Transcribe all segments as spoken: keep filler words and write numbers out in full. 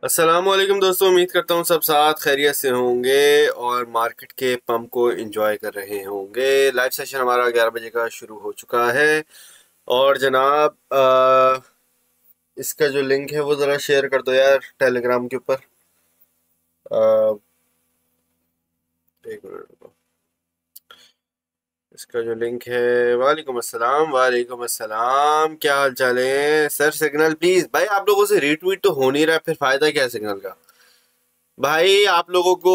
अस्सलाम वालेकुम दोस्तों, उम्मीद करता हूँ सब साथ खैरियत से होंगे और मार्केट के पंप को एंजॉय कर रहे होंगे। लाइव सेशन हमारा ग्यारह बजे का शुरू हो चुका है और जनाब आ, इसका जो लिंक है वो ज़रा शेयर कर दो यार टेलीग्राम के ऊपर। आ, एक मिनट रुको। इसका जो लिंक है। वालेकुम अस्सलाम, वालेकुम अस्सलाम, क्या हाल चाल है सर? सिग्नल प्लीज भाई, आप लोगों से रीट्वीट तो हो नहीं रहा है, फिर फायदा क्या है सिग्नल का? भाई आप लोगों को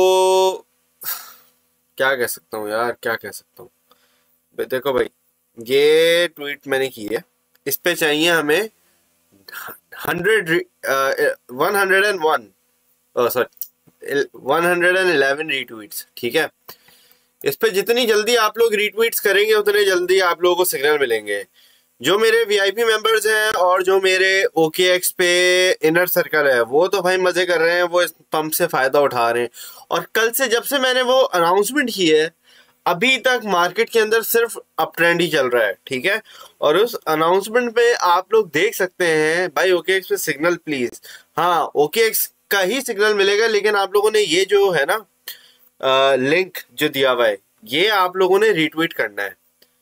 क्या कह सकता हूँ यार, क्या कह सकता हूँ। भाई देखो भाई, ये ट्वीट मैंने की है, इस पे चाहिए हमें hundred, one hundred and one, sorry one hundred and eleven retweets, ठीक है। इस पे जितनी जल्दी आप लोग रीट्वीट्स करेंगे उतने जल्दी आप लोगों को सिग्नल मिलेंगे। जो मेरे वीआईपी मेंबर्स हैं और जो मेरे ओकेएक्स पे इनर सर्कल है वो तो भाई मजे कर रहे हैं, वो इस पंप से फायदा उठा रहे हैं। और कल से जब से मैंने वो अनाउंसमेंट की है अभी तक मार्केट के अंदर सिर्फ अप ट्रेंड ही चल रहा है, ठीक है। और उस अनाउंसमेंट पे आप लोग देख सकते हैं भाई, ओकेएक्स पे सिग्नल प्लीज। हाँ, ओकेएक्स का ही सिग्नल मिलेगा, लेकिन आप लोगों ने ये जो है ना लिंक जो दिया हुआ है ये आप लोगों ने रीट्वीट करना है।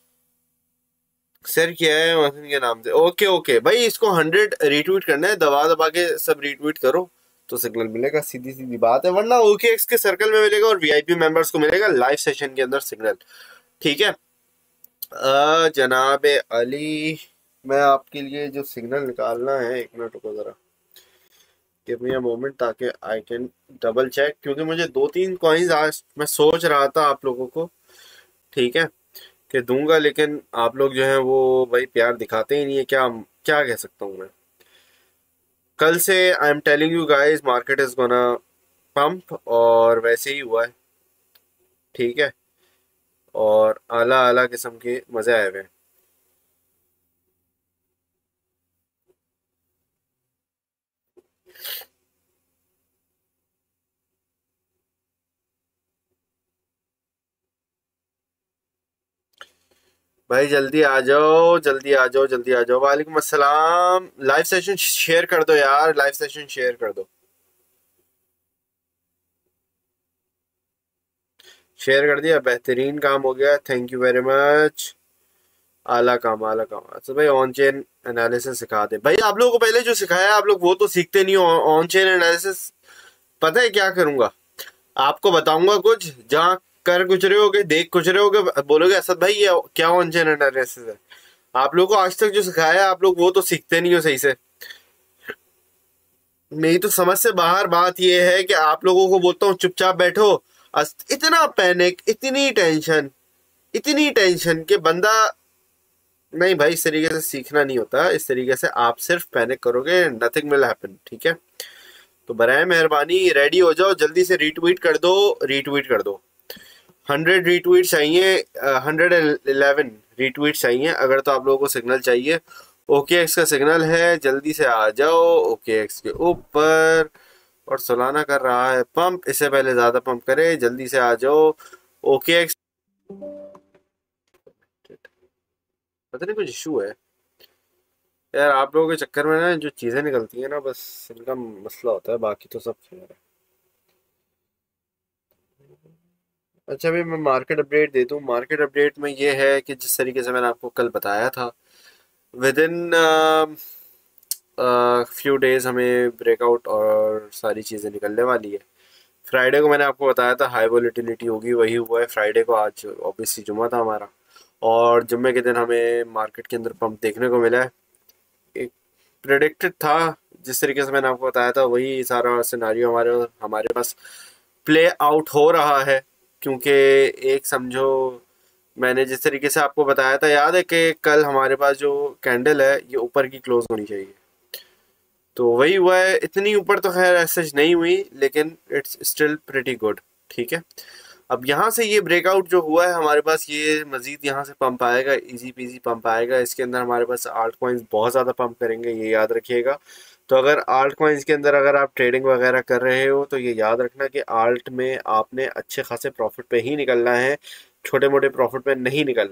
सर क्या है मसन के नाम से? ओके ओके भाई, इसको हंड्रेड रीट्वीट करना है, दबा दबा के सब रीट्वीट करो तो सिग्नल मिलेगा, सीधी सीधी बात है। वरना ओकेएक्स के सर्कल में मिलेगा और वीआईपी मेंबर्स को मिलेगा लाइव सेशन के अंदर सिग्नल, ठीक है। अ, जनाब अली, मैं आपके लिए जो सिग्नल निकालना है, एक मिनट रुको जरा, गिव मी अ मोमेंट ताकि आई कैन डबल चेक, क्योंकि मुझे दो तीन कॉइन्स आज मैं सोच रहा था आप लोगों को, ठीक है, कि दूंगा, लेकिन आप लोग जो है वो भाई प्यार दिखाते ही नहीं है। क्या क्या कह सकता हूँ मैं। कल से I am telling you guys market is gonna pump, और वैसे ही हुआ है, ठीक है। और आला आला किस्म के मजे आए हुए हैं। भाई जल्दी आ जाओ, जल्दी आ जाओ, जल्दी आ जाओ। वालेकुम अस्सलाम। लाइव सेशन शेयर कर दो यार, लाइव सेशन शेयर कर दो। शेयर कर दिया, बेहतरीन काम हो गया, थैंक यू वेरी मच। आला काम, आला काम। अच्छा भाई, ऑन चेन एनालिसिस सिखा दे भाई। आप लोगों को पहले जो सिखाया आप लोग वो तो सीखते नहीं हो। ऑन चेन एनालिसिस पता है क्या करूंगा? आपको बताऊंगा कुछ, जहाँ कर कुछ रहे होगे, देख कुछ रहे होगे, बोलोगे असद भाई ये क्या ऑन चेन एनालिसिस है। आप लोगों को आज तक जो सिखाया है आप लोग वो तो सीखते नहीं हो सही से। मेरी तो समझ से बाहर बात यह है कि आप लोगों को बोलता हूँ चुपचाप बैठो, अस- इतना पैनिक, इतनी टेंशन, इतनी टेंशन कि बंदा, नहीं भाई इस तरीके से सीखना नहीं होता। इस तरीके से आप सिर्फ पैनिक करोगे, नथिंग विल हैपन, ठीक है। तो बराए मेहरबानी रेडी हो जाओ, जल्दी से रीट्वीट कर दो, रीट्वीट कर दो। हंड्रेड रीट्वीट चाहिए, हंड्रेड इलेवन रीट्वीट चाहिए अगर तो आप लोगों को सिग्नल चाहिए। ओके एक्स का सिग्नल है, जल्दी से आ जाओ ओके एक्स के ऊपर। और सोलाना कर रहा है पंप, इससे पहले ज्यादा पंप करे, जल्दी से आ जाओ ओके एक्स। पता नहीं कुछ इशू है यार, आप लोगों के चक्कर में ना जो चीजें निकलती हैं ना, बस इनका मसला होता है, बाकी तो सब खैर है। अच्छा भाई, मैं मार्केट अपडेट दे दूं। मार्केट अपडेट में ये है कि जिस तरीके से मैंने आपको कल बताया था, विद इन फ्यू डेज हमें ब्रेकआउट और सारी चीज़ें निकलने वाली है। फ्राइडे को मैंने आपको बताया था हाई वोलेटिलिटी होगी, वही हुआ है फ्राइडे को। आज ऑब्वियसली जुम्मा था हमारा, और जुम्मे के दिन हमें मार्केट के अंदर पंप देखने को मिला है। एक प्रेडिक्टेड था, जिस तरीके से मैंने आपको बताया था वही सारा सिनारियो हमारे हमारे पास प्ले आउट हो रहा है। क्योंकि एक समझो, मैंने जिस तरीके से आपको बताया था, याद है कि कल हमारे पास जो कैंडल है ये ऊपर की क्लोज होनी चाहिए, तो वही हुआ है। इतनी ऊपर तो खैर ऐसा नहीं हुई, लेकिन इट्स स्टिल प्रिटी गुड, ठीक है। अब यहाँ से ये ब्रेकआउट जो हुआ है हमारे पास, ये मजीद यहाँ से पंप आएगा, इजी पीजी पंप आएगा। इसके अंदर हमारे पास आल्ट कॉइन्स बहुत ज़्यादा पंप करेंगे, ये याद रखिएगा। तो अगर आल्ट कॉइन्स के अंदर अगर आप ट्रेडिंग वगैरह कर रहे हो तो ये याद रखना कि आल्ट में आपने अच्छे खासे प्रॉफिट पे ही निकलना है, छोटे मोटे प्रॉफिट पे नहीं निकलना,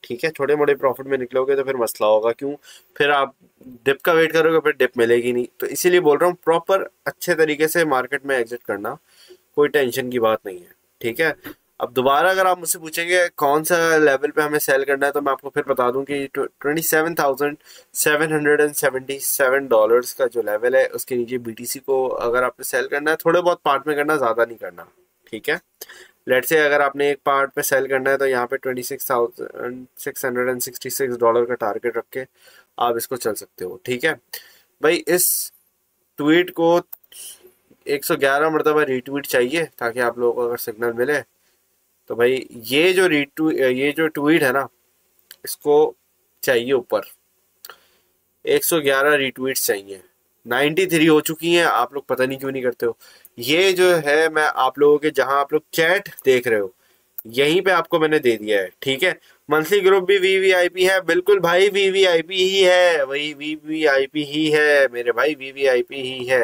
ठीक है, छोटे मोटे प्रॉफिट में निकलोगे तो फिर मसला होगा। क्यों? फिर आप डिप का वेट करोगे, फिर डिप मिलेगी नहीं। तो इसीलिए बोल रहा हूँ प्रॉपर अच्छे तरीके से मार्केट में एग्जिट करना, कोई टेंशन की बात नहीं है। ठीक है। अब दोबारा अगर आप मुझसे पूछेंगे कौन सा लेवल पे हमें सेल करना है, तो मैं आपको फिर बता दूं कि twenty seven thousand seven hundred and seventy seven dollars का जो लेवल है, उसके नीचे बीटीसी को अगर आपने सेल करना है, थोड़े बहुत पार्ट में करना, ज़्यादा नहीं करना। ठीक है। लेट से अगर आपने एक पार्ट पे सेल करना है, तो यहाँ पे twenty six thousand six hundred and sixty six dollar का टारगेट रख के आप इसको चल सकते हो। ठीक है भाई। इस ट्वीट को एक सौ ग्यारह मरतबा रीट्वीट चाहिए ताकि आप लोगों को अगर सिग्नल मिले। तो भाई ये जो रीट्वीट ये जो ट्वीट है ना, इसको चाहिए ऊपर एक सौ ग्यारह रीट्वीट्स चाहिए। तिरानवे हो चुकी हैं, आप लोग पता नहीं क्यों नहीं करते हो। ये जो है मैं आप लोगों के जहां आप लोग चैट देख रहे हो, यहीं पे आपको मैंने दे दिया है। ठीक है। मंथली ग्रुप भी वीवीआईपी है, बिल्कुल भाई वीवीआईपी ही है, वही वीवीआईपी ही है मेरे भाई, वीवीआईपी ही है।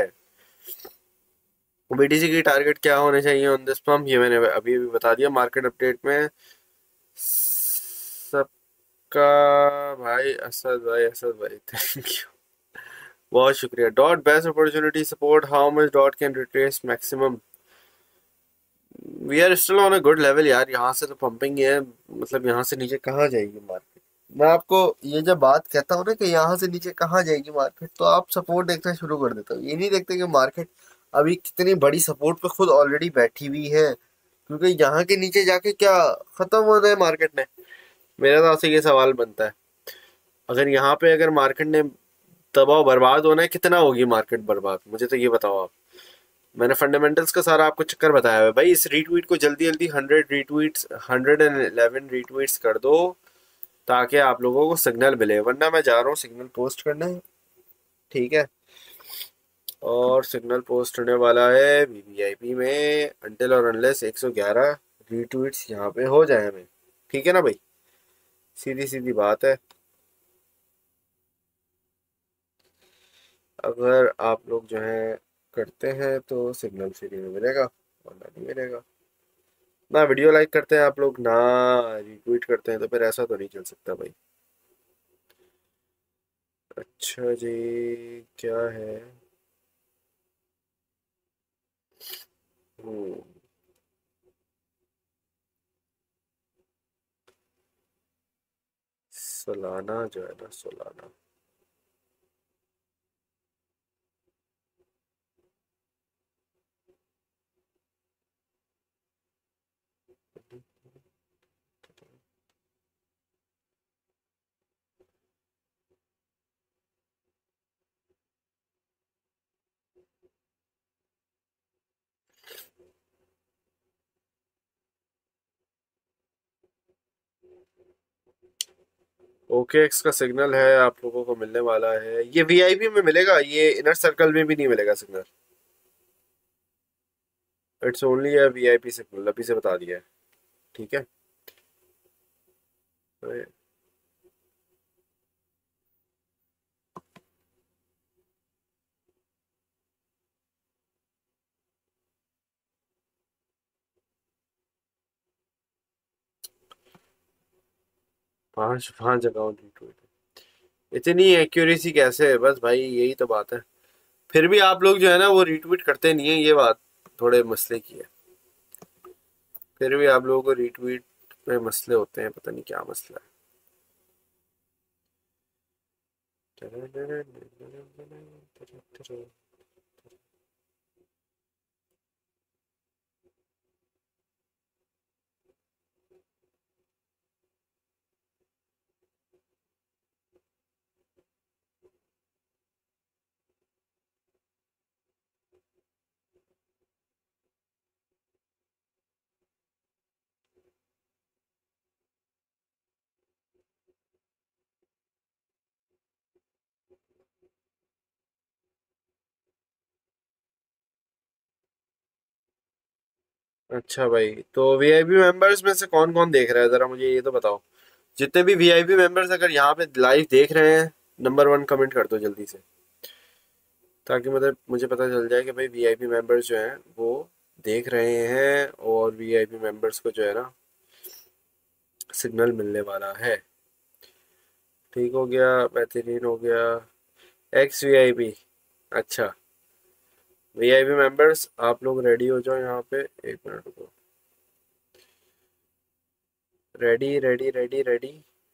बीटीसी की टारगेट क्या होने चाहिए ऑन दिस पंप, ये मैंने अभी अभी बता दिया मार्केट अपडेट में सबका। भाई असद भाई, असद भाई थैंक यू, बहुत शुक्रिया। Dot best opportunity support, how much dot can retrace maximum. We are still on a good level यार, यहाँ से तो पंपिंग है, मतलब यहाँ से नीचे कहाँ जाएगी मार्केट। मैं आपको ये जब बात कहता हूँ ना कि यहाँ से नीचे कहाँ जाएगी मार्केट, तो आप सपोर्ट देखना शुरू कर देते हो। ये नहीं देखते कि मार्केट अभी कितनी बड़ी सपोर्ट पे खुद ऑलरेडी बैठी हुई है, क्योंकि यहाँ के नीचे जाके क्या खत्म होना है मार्केट ने। मेरा तो आपसे ये सवाल बनता है, अगर यहाँ पे अगर मार्केट ने तबाह बर्बाद होना है, कितना होगी मार्केट बर्बाद, मुझे तो ये बताओ आप। मैंने फंडामेंटल्स का सारा आपको चक्कर बताया है भाई। इस रीट्वीट को जल्दी जल्दी hundred retweets hundred and eleven retweets कर दो ताकि आप लोगों को सिग्नल मिले, वरना मैं जा रहा हूँ सिग्नल पोस्ट करने। ठीक है। और सिग्नल पोस्ट होने वाला है वीवीआईपी में, अंटिल और अनलेस एक सौ ग्यारह रीट्वीट्स यहाँ पे हो जाए हमें। ठीक है ना भाई, सीधी सीधी बात है। अगर आप लोग जो है करते हैं तो सिग्नल फ्री में मिलेगा, वरना नहीं मिलेगा। ना वीडियो लाइक करते हैं आप लोग, ना रिट्वीट करते हैं, तो फिर ऐसा तो नहीं चल सकता भाई। अच्छा जी, क्या है? हम्म सोलाना जो है ना, सोलाना। ओके एक्स का सिग्नल है, आप लोगों को मिलने वाला है। ये वीआईपी में मिलेगा, ये इनर सर्कल में भी नहीं मिलेगा सिग्नल। इट्स ओनली है वीआईपी सिग्नल, अभी से बता दिया है। ठीक है। पांच पांच अकाउंट रिट्वीट, इतनी एक्यूरेसी कैसे है? बस भाई यही तो बात है। फिर भी आप लोग जो है ना वो रिट्वीट करते नहीं है, ये बात थोड़े मसले की है। फिर भी आप लोगों को रिट्वीट पे मसले होते हैं, पता नहीं क्या मसला है। अच्छा भाई, तो वीआईपी मेंबर्स में से कौन कौन देख रहा है, जरा मुझे ये तो बताओ। जितने भी वीआईपी मेंबर्स अगर यहाँ पे लाइव देख रहे हैं, नंबर वन कमेंट कर दो जल्दी से, ताकि मतलब मुझे पता चल जाए कि भाई वीआईपी मेंबर्स जो हैं वो देख रहे हैं। और वीआईपी मेंबर्स को जो है ना सिग्नल मिलने वाला है। ठीक हो गया, बेहतरीन हो गया। एक्स वी आई पी, अच्छा वी आई पी मेंबर्स आप लोग रेडी हो जाओ यहाँ पे, एक मिनट रुको। Ready ready ready ready.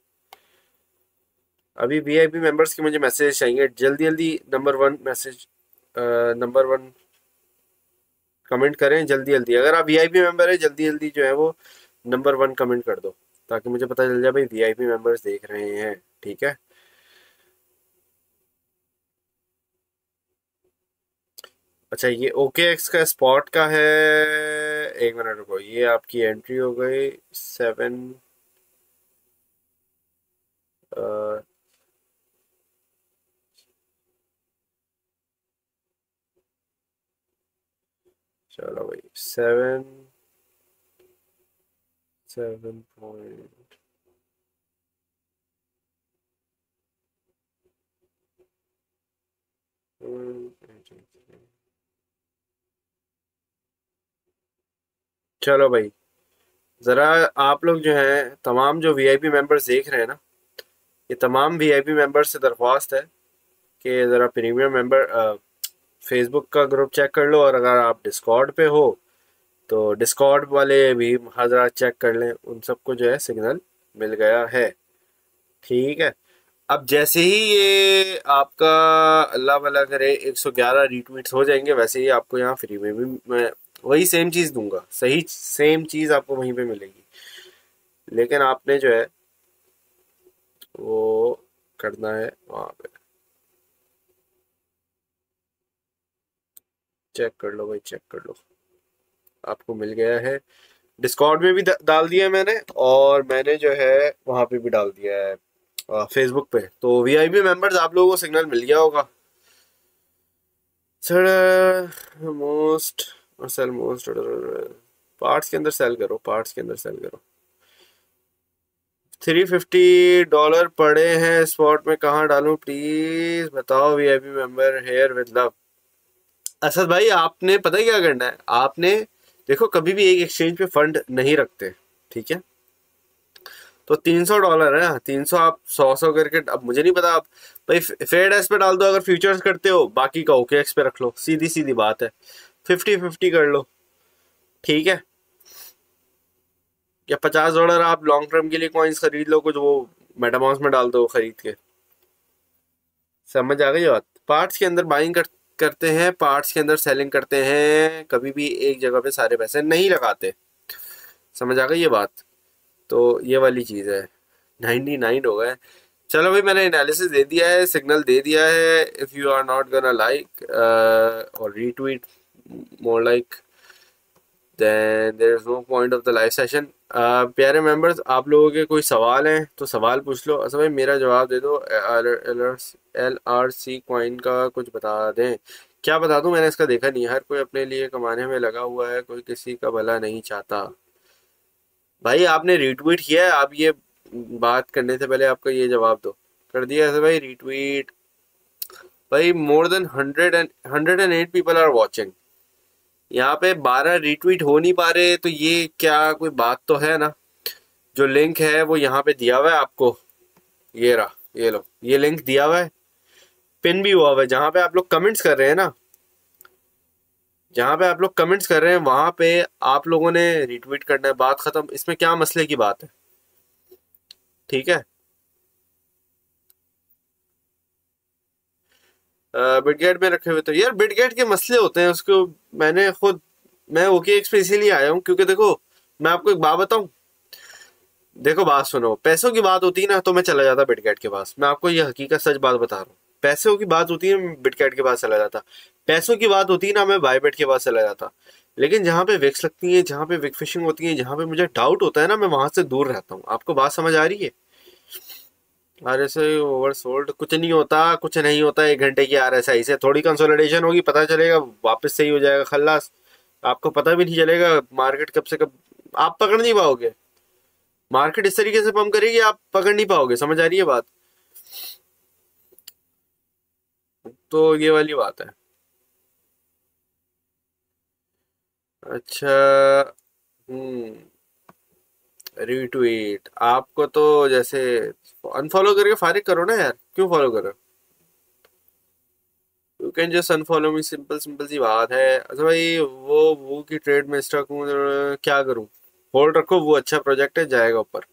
अभी वी आई पी मेंबर्स के मुझे मैसेज चाहिए जल्दी जल्दी। Number one message, number one comment करें जल्दी जल्दी। अगर आप वी आई पी मेंबर है जल्दी जल्दी जो है वो नंबर वन कमेंट कर दो, ताकि मुझे पता चल जाए भाई वी आई पी मेंबर्स देख रहे हैं। ठीक है, अच्छा ये ओके एक्स का स्पॉट का है। एक मिनट रुको, ये आपकी एंट्री हो गई सेवन। चलो भाई, सेवन सेवन पॉइंट। चलो भाई, ज़रा आप लोग जो हैं तमाम जो वी आई पी मेंबर्स देख रहे हैं ना, ये तमाम वी आई पी मेंबर्स से दरख्वास्त है कि ज़रा प्रीमियम मेंबर फेसबुक का ग्रुप चेक कर लो, और अगर आप डिस्कॉर्ड पे हो तो डिस्कॉर्ड वाले भी हज़रा चेक कर लें, उन सबको जो है सिग्नल मिल गया है। ठीक है, अब जैसे ही ये आपका अल्लाह भला करे एक सौ ग्यारह रीट्वीट्स हो जाएंगे, वैसे ही आपको यहाँ फ्री में भी मैं वही सेम चीज़ दूंगा, सही सेम चीज़ आपको वहीं पे मिलेगी। लेकिन आपने जो है वो करना है वहाँ पे। चेक कर लो भाई, चेक कर लो, आपको मिल गया है। डिस्कॉर्ड में भी डाल दिया है मैंने, और मैंने जो है वहाँ पे भी डाल दिया है फेसबुक पे। तो वी आई पी मेंबर्स आप लोगों को सिग्नल मिल गया होगा। Sir most sell most parts के अंदर सेल करो, पार्ट्स के अंदर सेल करो। थ्री फिफ्टी डॉलर पड़े हैं स्पॉट में, कहाँ डालूं प्लीज बताओ V I P member here with love. Asad भाई आपने पता है क्या करना है, आपने देखो कभी भी एक एक्सचेंज पे फंड नहीं रखते, ठीक है। तो तीन सौ डॉलर है ना, तीन सौ आप सौ सौ करके, अब मुझे नहीं पता आप भाई फेड एस पे डाल दो अगर फ्यूचर्स करते हो, बाकी का ओके एक्स पे रख लो, सीधी सीधी बात है। फिफ्टी फिफ्टी कर लो, ठीक है। या पचास डॉलर आप लॉन्ग टर्म के लिए कॉइन्स खरीद लो, कुछ वो मेटामाउस में डाल दो खरीद के। समझ आ गई बात। पार्ट्स के अंदर बाइंग कर, करते हैं, पार्ट्स के अंदर सेलिंग करते हैं, कभी भी एक जगह पे सारे पैसे नहीं लगाते। समझ आ गई ये बात। तो ये वाली चीज़ है। नाइन्टी नाइन हो गए। चलो भाई, मैंने एनालिसिस दे दिया है, सिग्नल दे दिया है। If you are not gonna like और retweet more like, then there is no point of the live session. प्यारे मेंबर्स, आप लोगों के कोई सवाल हैं तो सवाल पूछ लो। अच्छा भाई मेरा जवाब दे दो। एल आर सी कॉइन का कुछ बता दें। क्या बता दूं, मैंने इसका देखा नहीं। हर कोई अपने लिए कमाने में लगा हुआ है, कोई किसी का भला नहीं चाहता। भाई आपने रीट्वीट किया है, आप ये बात करने से पहले आपका ये जवाब दो। कर दिया ऐसे भाई रीट्वीट। भाई more than hundred and hundred and eight people are watching. यहाँ पे बारह रीट्वीट हो नहीं पा रहे, तो ये क्या कोई बात तो है ना। जो लिंक है वो यहाँ पे दिया हुआ है आपको, ये रहा, ये लो, ये लिंक दिया हुआ है, पिन भी हुआ हुआ है। जहाँ पे आप लोग कमेंट्स कर रहे हैं ना, जहाँ पे आप लोग कमेंट्स कर रहे हैं वहां पे आप लोगों ने रिट्वीट करना है, बात खत्म। इसमें क्या मसले की बात है, ठीक है। बिटगेट में रखे हुए तो यार बिटगेट के मसले होते हैं, उसको मैंने खुद, मैं ओके एक्स पे इसीलिए आया हूँ क्योंकि देखो मैं आपको एक बात बताऊं। देखो बात सुनो, पैसों की बात होती है ना तो मैं चला जाता बिटगेट के पास। मैं आपको ये हकीकत सच बात बता रहा हूँ। पैसों की बात होती है मैं बिटगेट के पास चला जाता। पैसों की बात होती है ना मैं बायबेट के पास चला जाता। लेकिन जहाँ पे विक्स लगती है, जहाँ पे विक फिशिंग होती है, जहाँ पे मुझे डाउट होता है ना, मैं वहां से दूर रहता हूँ। आपको बात समझ आ रही है। R S I oversold कुछ नहीं होता, कुछ नहीं होता। एक घंटे की आर एस आई से थोड़ी कंसोलिडेशन होगी, पता चलेगा वापस सही हो जाएगा खल्लास। आपको पता भी नहीं चलेगा मार्केट कब से कब आप पकड़ नहीं पाओगे। मार्केट इस तरीके से पंप करेगी, आप पकड़ नहीं पाओगे। समझ आ रही है बात। तो ये वाली बात है। अच्छा, हम्म, रीट्वीट आपको तो जैसे अनफॉलो करके फारिग करो ना यार, क्यों फॉलो करो? You can just unfollow me, simple simple सी बात है। अच्छा भाई, वो वो की ट्रेड में स्टक हूँ, क्या करूँ? होल्ड रखो, वो अच्छा प्रोजेक्ट है, जाएगा ऊपर।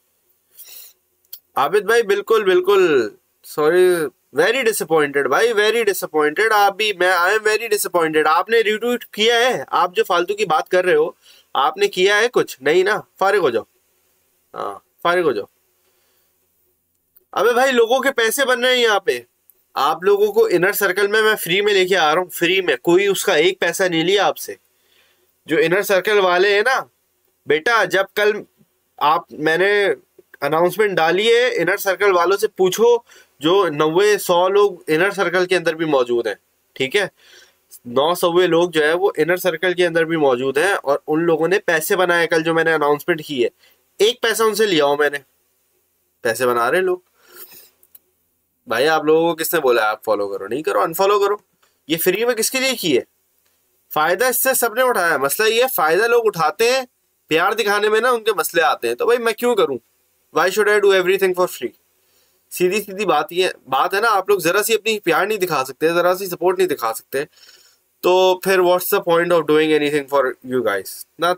आबिद भाई बिल्कुल बिल्कुल, सॉरी, वेरी डिसअपॉइंटेड भाई, वेरी डिसअपॉइंटेड। आप भी, मैं आई एम वेरी डिसअपॉइंटेड। आपने रिट्वीट किया है? आप जो फालतू की बात कर रहे हो, आपने किया है कुछ? नहीं ना, फारिग हो जाओ। हाँ, फारिग हो जाओ। अबे भाई, लोगों के पैसे बन रहे हैं यहाँ पे। आप लोगों को इनर सर्कल में मैं फ्री में लेके आ रहा हूँ, फ्री में, कोई उसका एक पैसा नहीं लिया आपसे। जो इनर सर्कल वाले हैं ना बेटा, जब कल आप, मैंने अनाउंसमेंट डाली है, इनर सर्कल वालों से पूछो, जो नब्बे सौ लोग इनर सर्कल के अंदर भी मौजूद हैं, ठीक है, नौ सौवे लोग जो है वो इनर सर्कल के अंदर भी मौजूद हैं, और उन लोगों ने पैसे बनाए कल जो मैंने अनाउंसमेंट की है। एक पैसा उनसे लिया हो मैंने, पैसे बना रहे लोग। भाई आप लोगों को किसने बोला आप फॉलो करो? नहीं करो, अनफॉलो करो। ये फ्री में किसके लिए की है? फायदा इससे सबने उठाया है। मसला ये है, फायदा लोग उठाते हैं, प्यार दिखाने में ना उनके मसले आते हैं, तो भाई मैं क्यों करूं? Why should I do everything for free? सीधी सीधी बात ये बात है ना। आप लोग जरा सी अपनी प्यार नहीं दिखा सकते, जरा सी सपोर्ट नहीं दिखा सकते, तो फिर what's the point of doing anything for you guys ना?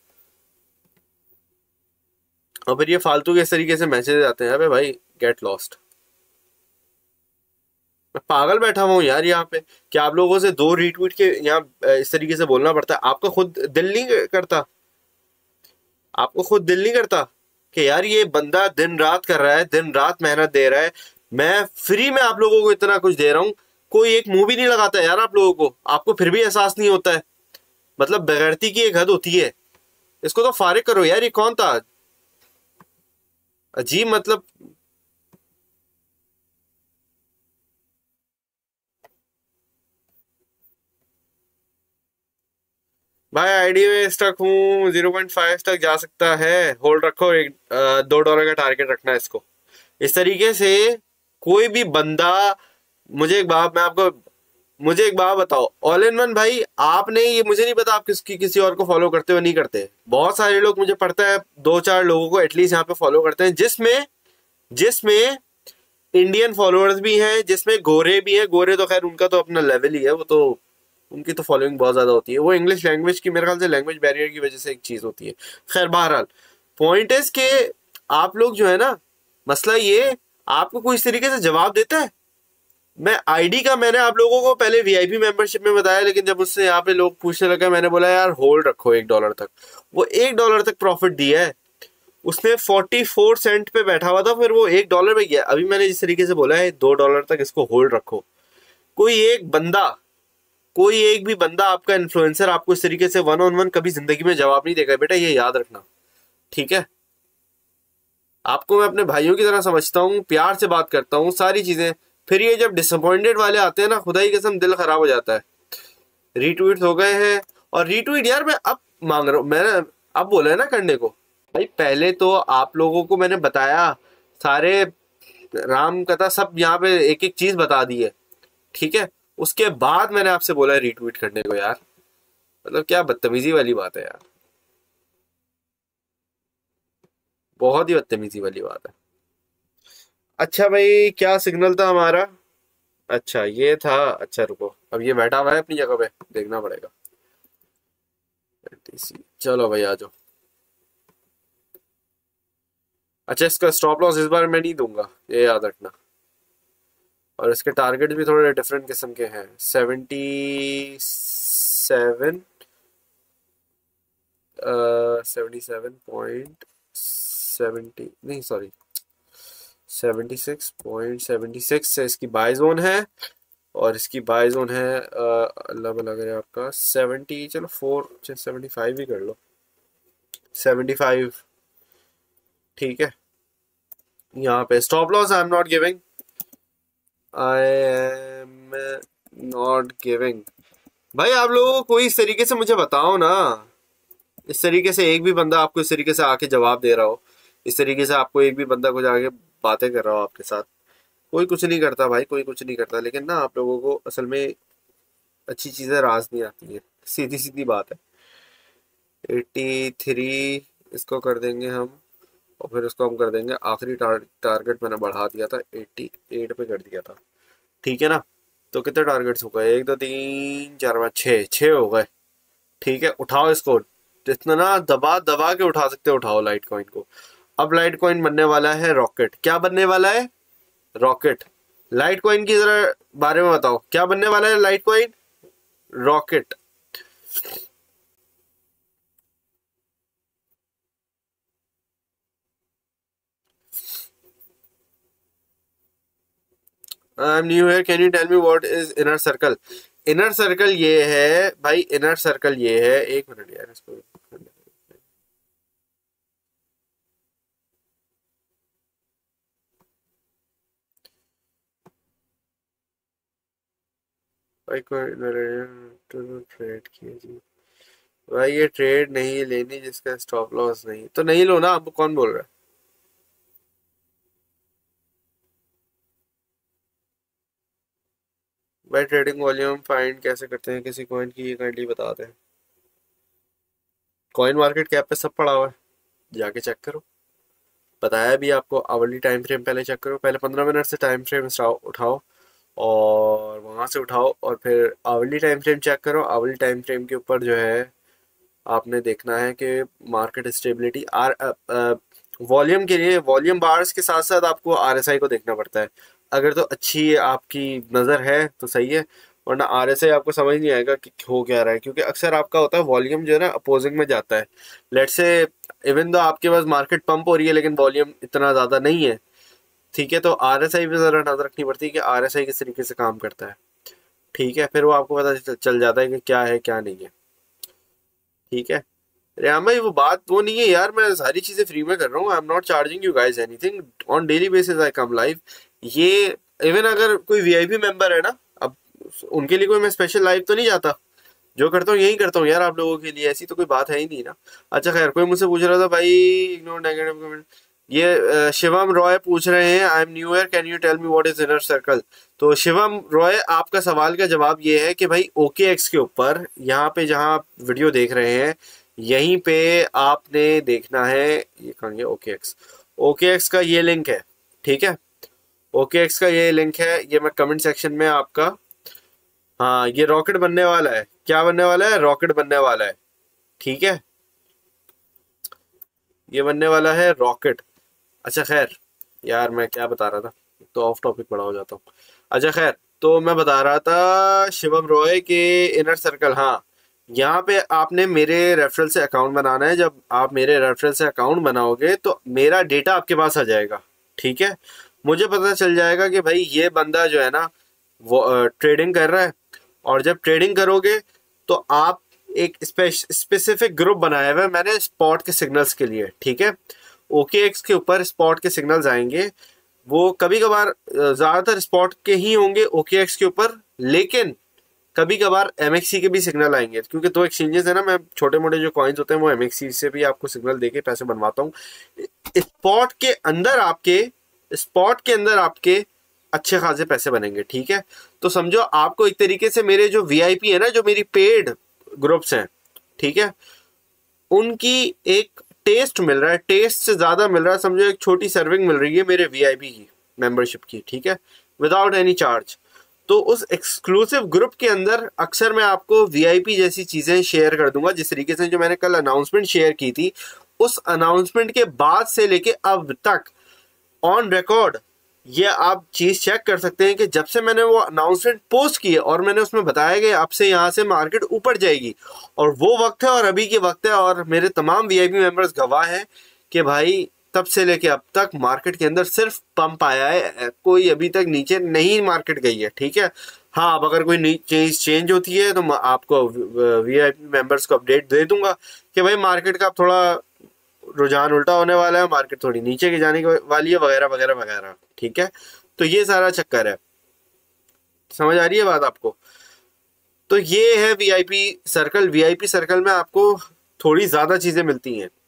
और फिर ये फालतू के इस तरीके से मैसेज आते हैं, अबे भाई गेट लॉस्ट। मैं पागल बैठा हुआ हूँ यार यहाँ पे। क्या आप लोगों से दो रीट्वीट के यहाँ इस तरीके से बोलना पड़ता है? आपका खुद दिल नहीं करता? आपको खुद दिल नहीं करता कि यार ये बंदा दिन रात कर रहा है, दिन रात मेहनत दे रहा है, मैं फ्री में आप लोगों को इतना कुछ दे रहा हूँ, कोई एक मुंह भी नहीं लगाता यार आप लोगों को? आपको फिर भी एहसास नहीं होता है? मतलब बेगैरती की एक हद होती है। इसको तो फारिग करो यार। ये कौन था? अजीब, मतलब भाई आईडी में स्टक हूँ, जीरो पॉइंट फाइव तक जा सकता है, होल्ड रखो, एक अ, दो डॉलर का टारगेट रखना है इसको। इस तरीके से कोई भी बंदा, मुझे एक बात, मैं आपको, मुझे एक बात बताओ, ऑल इन वन भाई, आपने, ये मुझे नहीं पता आप किसकी किसी और को फॉलो करते हो नहीं करते। बहुत सारे लोग, मुझे पड़ता है दो चार लोगों को एटलीस्ट यहाँ पे फॉलो करते हैं, जिसमें जिसमें इंडियन फॉलोअर्स भी हैं, जिसमें गोरे भी हैं। गोरे तो खैर उनका तो अपना लेवल ही है, वो तो, उनकी तो फॉलोइंग बहुत ज्यादा होती है। वो इंग्लिश लैंग्वेज की, मेरे ख्याल से लैंग्वेज बैरियर की वजह से एक चीज होती है। खैर बहरहाल, पॉइंट इज के आप लोग जो है ना, मसला ये, आपको कोई इस तरीके से जवाब देता है? मैं आईडी का, मैंने आप लोगों को पहले वीआईपी मेंबरशिप में बताया, लेकिन जब उससे यहाँ पे लोग पूछने लगे, मैंने बोला यार होल्ड रखो एक डॉलर तक। वो एक डॉलर तक प्रॉफिट दिया है उसने, फोर्टी फोर सेंट पे बैठा हुआ था, फिर वो एक डॉलर पे गया। अभी मैंने जिस तरीके से बोला है दो डॉलर तक इसको होल्ड रखो, कोई एक बंदा, कोई एक भी बंदा आपका इन्फ्लुएंसर आपको इस तरीके से वन ऑन वन कभी जिंदगी में जवाब नहीं देगा बेटा, ये याद रखना, ठीक है? आपको मैं अपने भाइयों की तरह समझता हूँ, प्यार से बात करता हूँ, सारी चीजें। फिर ये जब डिसअपॉइंटेड वाले आते हैं ना, खुदा की कसम दिल खराब हो जाता है। रीट्वीट हो गए हैं, और रीट्वीट यार मैं अब मांग रहा हूँ, मैंने अब बोला है ना करने को। भाई पहले तो आप लोगों को मैंने बताया, सारे राम कथा सब यहाँ पे एक एक चीज बता दी है, ठीक है? उसके बाद मैंने आपसे बोला है रीट्वीट करने को यार। मतलब क्या बदतमीजी वाली बात है यार, बहुत ही बदतमीजी वाली बात है। अच्छा भाई, क्या सिग्नल था हमारा? अच्छा ये था। अच्छा रुको, अब ये बैठा हुआ है अपनी जगह पे, देखना पड़ेगा। चलो भाई आ जाओ। अच्छा, इसका स्टॉप लॉस इस बार मैं नहीं दूंगा, ये याद रखना। और इसके टारगेट भी थोड़े डिफरेंट किस्म के हैं। Seventy seven, seventy seven point seventy, नहीं sorry, seventy six point seventy six से इसकी बाय जोन है, और इसकी बाय जोन है अ, अल्लाह भला करे आपका सेवेंटी, चलो फोर, सेवेंटी फाइव ही कर लो, सेवेंटी फाइव, ठीक है? यहाँ पे stop loss I am not giving, I am not giving. भाई आप लोगों को कोई इस तरीके से मुझे बताओ ना, इस तरीके से एक भी बंदा आपको इस तरीके से आके जवाब दे रहा हो, इस तरीके से आपको एक भी बंदा कुछ आगे बातें कर रहा हो आपके साथ। कोई कुछ नहीं करता भाई, कोई कुछ नहीं करता, लेकिन ना आप लोगों को असल में अच्छी चीजें राज नहीं आती है, सीधी सीधी बात है। एट्टी थ्री, इसको कर देंगे हम, और फिर इसको हम कर देंगे आखिरी टार, टारगेट मैंने बढ़ा दिया था एट्टी एट पे कर दिया था, ठीक है ना। तो कितने टारगेट्स हो गए, एक दो तीन चार पाँच छः, छः हो गए, ठीक है। उठाओ इसको, जितना ना दबा दबा के उठा सकते हो उठाओ लाइट कॉइन को। अब लाइट कॉइन बनने वाला है रॉकेट। क्या बनने वाला है, रॉकेट। लाइट कॉइन की जरा बारे में बताओ, क्या बनने वाला है Litecoin, rocket. I am new here, can you tell me what is inner circle. Inner circle ये है भाई, इनर सर्कल ये है, एक मिनट यार इसको, भाई कोई ट्रेड किया जी, भाई ये ट्रेड नहीं लेनी जिसका स्टॉप लॉस नहीं, तो नहीं लो ना, आपको कौन बोल रहा है। भाई ट्रेडिंग वॉल्यूम फाइंड कैसे करते हैं किसी कॉइन की, ये काइंडली बता दें। कॉइन मार्केट कैप पे सब पड़ा हुआ है, जाके चेक करो। बताया भी आपको, आवरली टाइम फ्रेम पहले चेक करो, पहले पंद्रह मिनट से टाइम फ्रेम उठाओ, और वहां से उठाओ, और फिर आवरली टाइम फ्रेम चेक करो। आवरली टाइम फ्रेम के ऊपर जो है आपने देखना है कि मार्केट स्टेबिलिटी आर वॉल्यूम के लिए, वॉल्यूम बार्स के साथ साथ आपको आरएसआई को देखना पड़ता है। अगर तो अच्छी आपकी नज़र है तो सही है, वरना आरएसआई आपको समझ नहीं आएगा कि हो क्या रहा है, क्योंकि अक्सर आपका होता है वॉल्यूम जो है ना अपोजिंग में जाता है। लेट्स से इवन तो आपके पास मार्केट पंप हो रही है लेकिन वॉल्यूम इतना ज़्यादा नहीं है, ठीक है, तो आरएसआई पे ज़रा नजर रखनी पड़ती है कि आरएसआई किस तरीके से काम करता है, ठीक है। फिर वो आपको पता चल जाता है कि क्या है क्या नहीं है, ठीक है। रेहान भाई वो बात वो नहीं है यार, मैं सारी चीजें फ्री में कर रहा हूँ, I am not charging you guys anything, on daily basis I come live. ये इवन अगर कोई वीआईपी मेंबर है ना, अब उनके लिए कोई मैं स्पेशल लाइव तो नहीं जाता, जो करता हूँ यही करता हूँ यार आप लोगों के लिए, ऐसी तो कोई बात है ही नहीं ना। अच्छा खैर, कोई मुझसे पूछ रहा था भाई, इग्नोर नेगेटिव कमेंट, ये अ, शिवम रॉय पूछ रहे हैं, I am new year, can you tell me what is inner circle. तो शिवम रॉय, आपका सवाल का जवाब ये है कि भाई ओके एक्स के ऊपर, यहाँ पे जहाँ आप वीडियो देख रहे हैं यहीं पे आपने देखना है, ये कहाँ गया ओके एक्स, ओके एक्स का ये लिंक है, ठीक है। ओके एक्स का ये लिंक है, ये मैं कमेंट सेक्शन में आपका, हाँ ये रॉकेट बनने वाला है, क्या बनने वाला है, रॉकेट बनने वाला है, ठीक है, ये बनने वाला है रॉकेट। अच्छा खैर, यार मैं क्या बता रहा था, तो ऑफ टॉपिक बड़ा हो जाता हूँ। अच्छा खैर, तो मैं बता रहा था शिवम रॉय के इनर सर्कल, हाँ यहाँ पे आपने मेरे रेफरल से अकाउंट बनाना है। जब आप मेरे रेफरल से अकाउंट बनाओगे तो मेरा डेटा आपके पास आ जाएगा, ठीक है। मुझे पता चल जाएगा कि भाई ये बंदा जो है ना वो ट्रेडिंग कर रहा है, और जब ट्रेडिंग करोगे तो आप एक स्पेसिफिक ग्रुप बनाया हुआ है मैंने स्पॉट के सिग्नल्स के लिए, ठीक है। ओके एक्स के ऊपर स्पॉट के सिग्नल्स आएंगे, वो कभी कभार ज़्यादातर स्पॉट के ही होंगे ओके एक्स के ऊपर, लेकिन कभी कभार एमएक्सी के भी सिग्नल आएंगे, क्योंकि दो एक्सचेंजेस है ना, मैं छोटे मोटे जो कॉइन्स होते हैं वो एमएक्सी से भी आपको सिग्नल देके पैसे बनवाता हूँ। स्पॉट के अंदर आपके स्पॉट के अंदर आपके अच्छे खासे पैसे बनेंगे, ठीक है। तो समझो आपको एक तरीके से मेरे जो वीआईपी है ना, जो मेरी पेड ग्रुप्स हैं, ठीक है, उनकी एक टेस्ट मिल रहा है, टेस्ट से ज्यादा मिल रहा है, समझो एक छोटी सर्विंग मिल रही है मेरे वीआईपी की मेंबरशिप की, ठीक है, विदाउट एनी चार्ज। तो उस एक्सक्लूसिव ग्रुप के अंदर अक्सर मैं आपको वीआईपी जैसी चीजें शेयर कर दूंगा, जिस तरीके से जो मैंने कल अनाउंसमेंट शेयर की थी, उस अनाउंसमेंट के बाद से लेके अब तक ऑन रिकॉर्ड ये आप चीज चेक कर सकते हैं कि जब से मैंने वो अनाउंसमेंट पोस्ट की है और मैंने उसमें बताया कि आपसे यहाँ से मार्केट ऊपर जाएगी, और वो वक्त है और अभी के वक्त है, और मेरे तमाम वीआईपी मेंबर्स गवाह हैं कि भाई तब से लेके अब तक मार्केट के अंदर सिर्फ पंप आया है, कोई अभी तक नीचे नहीं मार्केट गई है, ठीक है। हाँ, अब अगर कोई चीज चेंज होती है तो मैं आपको वीआईपी मेंबर्स को अपडेट दे दूंगा कि भाई मार्केट का थोड़ा रुझान उल्टा होने वाला है, मार्केट थोड़ी नीचे की जाने वाली है, वगैरह वगैरह वगैरह, ठीक है। तो ये सारा चक्कर है, समझ आ रही है बात आपको। तो ये है वीआईपी सर्कल। वीआईपी सर्कल में आपको थोड़ी ज्यादा चीजें मिलती हैं,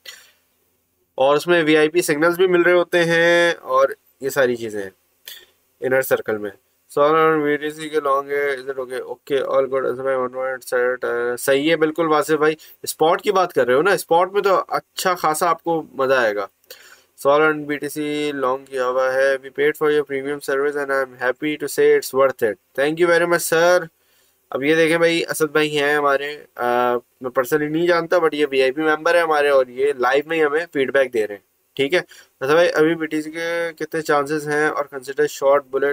और उसमें वीआईपी सिग्नल्स भी मिल रहे होते हैं, और ये सारी चीजें हैं इनर सर्कल में। सोलर बीटीसी के लॉन्ग है, is it okay? Okay all good भाई, वन पॉइंट सेट सही है बिल्कुल वासिफ भाई। स्पॉट की बात कर रहे हो ना? स्पॉट में तो अच्छा खासा आपको मजा आएगा। सोलर बीटीसी लॉन्ग किया हुआ है। We paid for your premium service and I am happy to say it's worth it. Thank you very much sir. अब ये देखें भाई, असद भाई हैं हमारे, आ, मैं पर्सनली नहीं जानता बट ये वीआईपी मेंबर है हमारे और ये लाइव में ही हमें फीडबैक दे रहे हैं। ठीक है असद भाई, अभी बीटीसी के कितने चांसेस हैं और कंसिडर शॉर्ट बुलेट?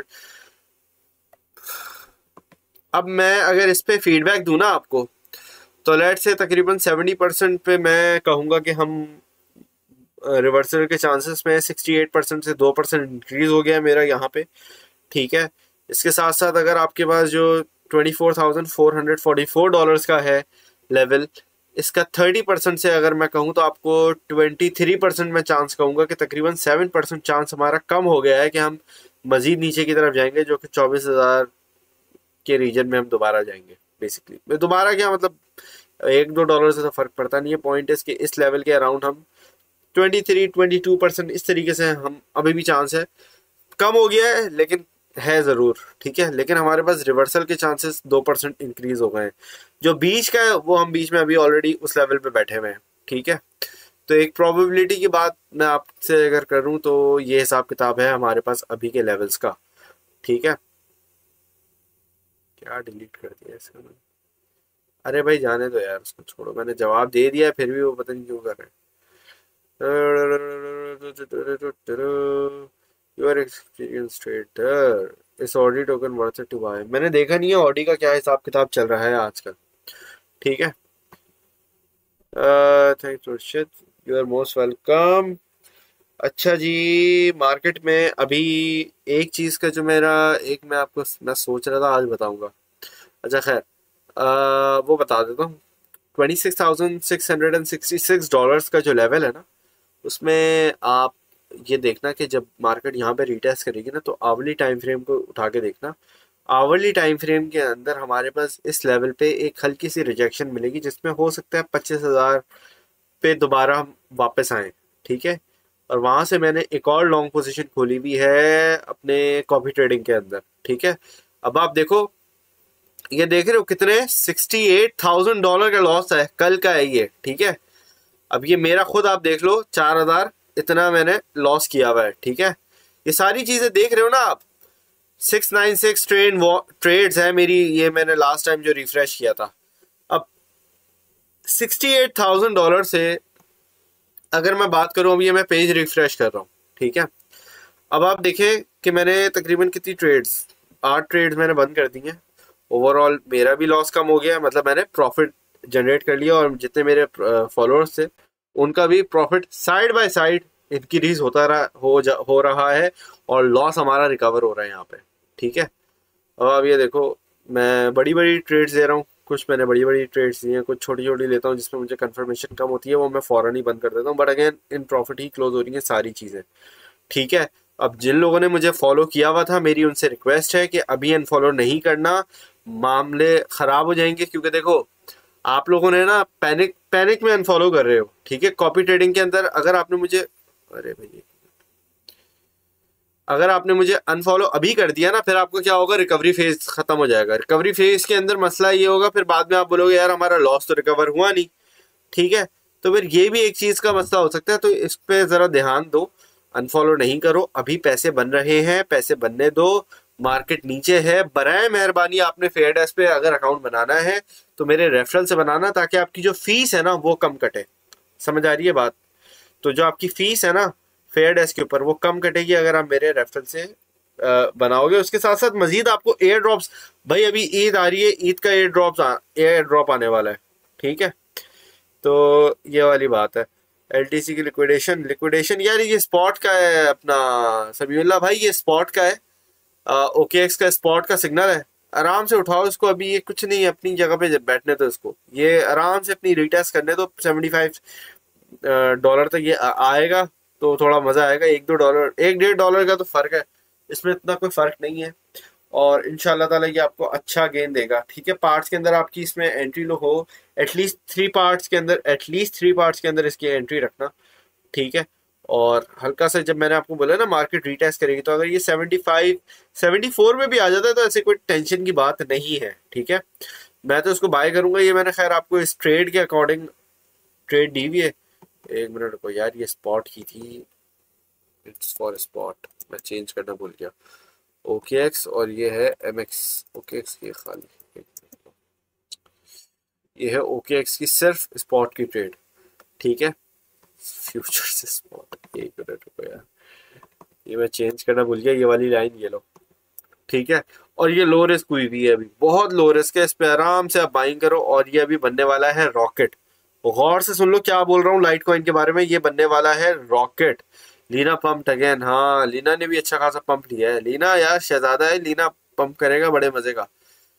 अब मैं अगर इस पे फीडबैक दूं ना आपको, तो लेट से तकरीबन सेवेंटी परसेंट पे मैं कहूँगा कि हम रिवर्सल के चांसेस में सिक्सटी एट परसेंट से दो परसेंट इंक्रीज हो गया मेरा यहाँ पे। ठीक है, इसके साथ साथ अगर आपके पास जो twenty four thousand four hundred forty four dollars का है लेवल, इसका थर्टी परसेंट से अगर मैं कहूँ तो आपको ट्वेंटी थ्री परसेंट में चांस कहूँगा कि तकरीबन सेवन परसेंट चांस हमारा कम हो गया है कि हम मजीद नीचे की तरफ जाएंगे, जो कि चौबीस हज़ार के रीजन में हम दोबारा जाएंगे। बेसिकली दोबारा क्या मतलब, एक दो डॉलर से तो फर्क पड़ता नहीं है। पॉइंट इसके इस लेवल के अराउंड हम twenty three twenty two percent इस तरीके से हम अभी भी चांस है। कम हो गया है लेकिन है ज़रूर। ठीक है, लेकिन हमारे पास रिवर्सल के चांसेस दो परसेंट इंक्रीज हो गए हैं। जो बीच का है वो हम बीच में अभी ऑलरेडी उस लेवल पे बैठे हुए हैं। ठीक है, तो एक प्रोबेबिलिटी की बात मैं आपसे अगर करूं तो ये हिसाब किताब है हमारे पास अभी के लेवल्स का। ठीक है, क्या डिलीट कर दिया इसका? अरे भाई जाने दो यार, उसको छोड़ो, मैंने जवाब दे दिया फिर भी वो पता नहीं क्यों कर रहे हैं। You are experience trader, is Audi token worth it to buy. मैंने देखा नहीं है ऑडी का क्या हिसाब किताब चल रहा है आजकल। ठीक है, थैंक्स मुर्शिद, यू आर मोस्ट वेलकम। अच्छा जी, मार्केट में अभी एक चीज़ का जो मेरा एक मैं आपको मैं सोच रहा था आज बताऊंगा। अच्छा खैर, अह, वो बता देता हूँ। Twenty six thousand six hundred and sixty six dollars का जो लेवल है ना, उसमें आप ये देखना कि जब मार्केट यहाँ पे रिटेस्ट करेगी ना, तो आवरली टाइम फ्रेम को उठा के देखना। आवरली टाइम फ्रेम के अंदर हमारे पास इस लेवल पे एक हल्की सी रिजेक्शन मिलेगी, जिसमें हो सकता है पच्चीस हजार पे दोबारा हम वापस आए। ठीक है, और वहां से मैंने एक और लॉन्ग पोजीशन खोली हुई है अपने कॉपी ट्रेडिंग के अंदर। ठीक है, अब आप देखो, ये देख रहे हो कितने सिक्सटी एट थाउजेंड डॉलर का लॉस है, कल का है ये। ठीक है, अब ये मेरा खुद आप देख लो, चार हजार इतना मैंने लॉस किया हुआ है। ठीक है, ये सारी चीजें देख रहे हो ना आप। Six nine six trade trades है मेरी, ये मैंने लास्ट टाइम जो रिफ्रेश किया था। अब सिक्सटी एट थाउजेंड डॉलर से अगर मैं बात करूं, अभी मैं पेज रिफ्रेश कर रहा हूँ। ठीक है, अब आप देखें कि मैंने तकरीबन कितनी ट्रेड्स, आठ ट्रेड्स मैंने बंद कर दी हैं। ओवरऑल मेरा भी लॉस कम हो गया, मतलब मैंने प्रॉफिट जनरेट कर लिया और जितने मेरे फॉलोअर्स थे उनका भी profit side by side increase होता रहा हो जा हो रहा है और लॉस हमारा रिकवर हो रहा है यहाँ पे। ठीक है, अब आप ये देखो, मैं बड़ी बड़ी ट्रेड्स दे रहा हूँ, कुछ मैंने बड़ी बड़ी ट्रेड्स दी हैं, कुछ छोटी छोटी लेता हूँ जिसमें मुझे कंफर्मेशन कम होती है, वो मैं फ़ौरन ही बंद कर देता हूँ। बट अगेन इन प्रॉफिट ही क्लोज हो रही हैं सारी चीज़ें। ठीक है, अब जिन लोगों ने मुझे फॉलो किया हुआ था, मेरी उनसे रिक्वेस्ट है कि अभी अनफॉलो नहीं करना, मामले ख़राब हो जाएंगे। क्योंकि देखो, आप लोगों ने ना पैनिक पैनिक में अनफॉलो कर रहे हो। ठीक है, कॉपी ट्रेडिंग के अंदर अगर आपने मुझे, अरे भैया, अगर आपने मुझे अनफॉलो अभी कर दिया ना, फिर आपको क्या होगा, रिकवरी फेज खत्म हो जाएगा। रिकवरी फेज के अंदर मसला ये होगा, फिर बाद में आप बोलोगे यार हमारा लॉस तो रिकवर हुआ नहीं। ठीक है, तो फिर ये भी एक चीज का मसला हो सकता है, तो इस पे जरा ध्यान दो। अनफॉलो नहीं करो, अभी पैसे बन रहे हैं, पैसे बनने दो। मार्केट नीचे है, बराए मेहरबानी आपने फेयर डेस्क पे अगर अकाउंट बनाना है तो मेरे रेफरल से बनाना, ताकि आपकी जो फीस है ना वो कम कटे। समझ आ रही है बात? तो जो आपकी फीस है ना फेयर डेस्क के ऊपर, वो कम कटेगी अगर आप मेरे रेफरल से अ, बनाओगे। उसके साथ साथ मजीद आपको एयर ड्रॉप्स, भाई अभी ईद आ रही है, ईद का एयर ड्रॉप्स एयर ड्रॉप आने वाला है। ठीक है, तो ये वाली बात है। एलटीसी की लिक्विडेशन लिक्विडेशन यार ये स्पॉट का है अपना समीउल्लाह भाई, ये स्पॉट का है। ओकेएक्स का स्पॉट का सिग्नल है, आराम से उठाओ इसको। अभी ये कुछ नहीं है, अपनी जगह पे बैठने तो इसको, ये आराम से अपनी रिटेस्ट करने तो सेवेंटी फाइव डॉलर तक ये आ, आएगा तो थोड़ा मजा आएगा। एक दो डॉलर, एक डेढ़ डॉलर का तो फर्क है, इसमें इतना कोई फर्क नहीं है। और इंशाल्लाह ताला ये आपको अच्छा गेन देगा। ठीक है, पार्ट्स के अंदर आपकी इसमें एंट्री लो हो, एटलीस्ट थ्री पार्ट्स के अंदर एटलीस्ट थ्री पार्ट्स के अंदर इसकी एंट्री रखना। ठीक है, और हल्का सा जब मैंने आपको बोला ना मार्केट रीटेस्ट करेगी, तो अगर ये सेवेंटी फाइव सेवेंटी फोर में भी आ जाता है तो ऐसे कोई टेंशन की बात नहीं है, ठीक है। मैं तो इसको बाय करूंगा। ये मैंने खैर आपको इस ट्रेड के अकॉर्डिंग ट्रेड दी हुई है। एक मिनट रुको यार, ये स्पॉट की थी, इट्स फॉर स्पॉट, मैं चेंज करना भूल गया। ओकेएक्स और ये है एमएक्स। ओकेएक्स की खाली, ये है ओकेएक्स की सिर्फ स्पॉट की ट्रेड, ठीक है। फ्यूचर से स्पॉट, एक मिनट रुको यार, ये मैं चेंज करना भूल गया। ये वाली लाइन ये लो, ठीक है। और ये लो रिस्क हुई भी है, अभी बहुत लो रिस्क है, इस पे आराम से आप बाइंग करो। और ये अभी बनने वाला है रॉकेट। गौर से सुन लो क्या बोल रहा हूँ लाइट कॉइन के बारे में, ये बनने वाला है रॉकेट। लीना पंप अगेन, हाँ लीना ने भी अच्छा खासा पंप लिया है। लीना यार शहजादा है, लीना पंप करेगा बड़े मजे का।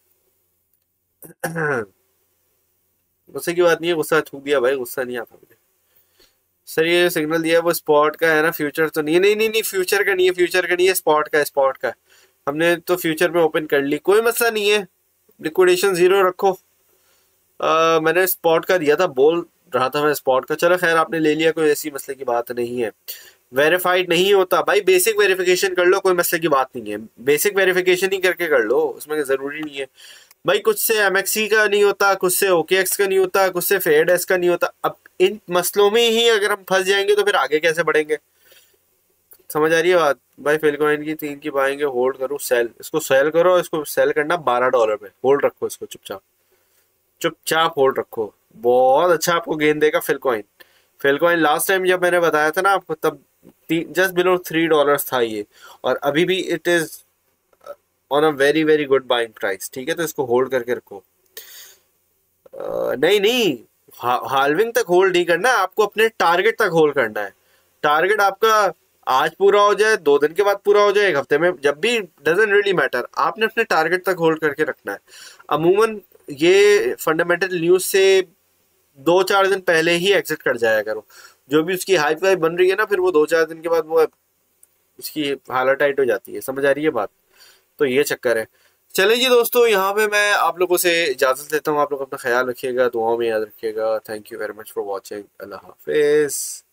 गुस्से की बात नहीं है, गुस्सा थूक दिया भाई, गुस्सा नहीं आता मुझे। सर ये सिग्नल दिया वो स्पॉट का है ना, फ्यूचर तो नहीं, नहीं नहीं नहीं फ्यूचर का नहीं है, फ्यूचर का नहीं है, स्पॉट का है, स्पॉट का है। हमने तो फ्यूचर में ओपन कर ली, कोई मसला नहीं है, लिक्विडेशन जीरो रखो। आ, मैंने स्पॉट का दिया था, बोल रहा था मैं स्पॉट का। चलो खैर आपने ले लिया, कोई ऐसी मसले की बात नहीं है। वेरीफाइड नहीं होता भाई, बेसिक वेरिफिकेशन कर लो, कोई मसले की बात नहीं है। बेसिक वेरिफिकेशन ही करके कर लो, उसमें जरूरी नहीं है भाई। कुछ से एमएक्सी का नहीं होता, कुछ से ओकेएक्स का नहीं होता, कुछ से फेयरडेस्क का नहीं होता। अब इन मसलों में ही अगर हम फंस जाएंगे तो फिर आगे कैसे बढ़ेंगे। समझ आ रही है बात भाई। फिलकॉइन की तीन की पाएंगे, होल्ड करो, सेल, इसको सेल करो, इसको सेल करना बारह डॉलर पे, होल्ड रखो इसको, चुपचाप चुपचाप होल्ड रखो। बहुत अच्छा आपको गेन देगा फिलकॉइन। फिलकॉइन लास्ट टाइम जब मैंने बताया था ना आपको, तब जस्ट बिलो थ्री डॉलर्स था ये, और अभी भी it is on a very very good buying price, ठीक है। तो इसको होल्ड करके रखो। अ, नहीं नहीं, हा, हाल्विंग तक होल्ड नहीं करना है आपको, अपने टारगेट तक होल्ड करना है। टारगेट आपका आज पूरा हो जाए, दो दिन के बाद पूरा हो जाए, एक हफ्ते में, जब भी, डजेंट रियली मैटर, आपने अपने टारगेट तक होल्ड करके रखना है। अमूमन ये फंडामेंटल न्यूज से दो चार दिन पहले ही एग्जिट कर जाया करो। जो भी उसकी हाइप वाइप बन रही है ना, फिर वो दो चार दिन के बाद वो उसकी हालत टाइट हो जाती है। समझ आ रही है बात। तो ये चक्कर है। चलिए जी दोस्तों, यहाँ पे मैं आप लोगों से इजाज़त लेता हूँ। आप लोग अपना ख्याल रखिएगा, दुआओं में याद रखिएगा। Thank you very much for watching. अल्लाह हाफिज़।